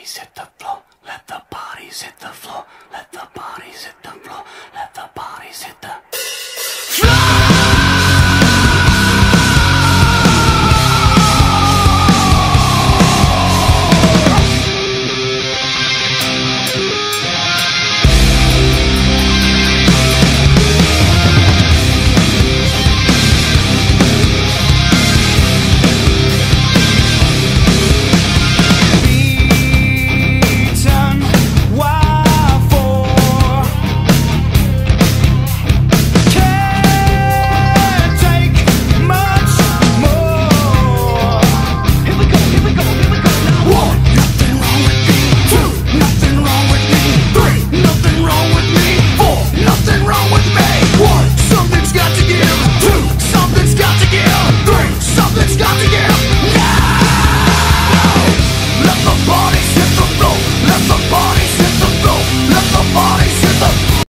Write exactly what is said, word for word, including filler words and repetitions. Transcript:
bodies hit the floor. Let the bodies hit the floor. Let the bodies hit the floor. Let the bodies hit the bodies hit the floor. Let the bodies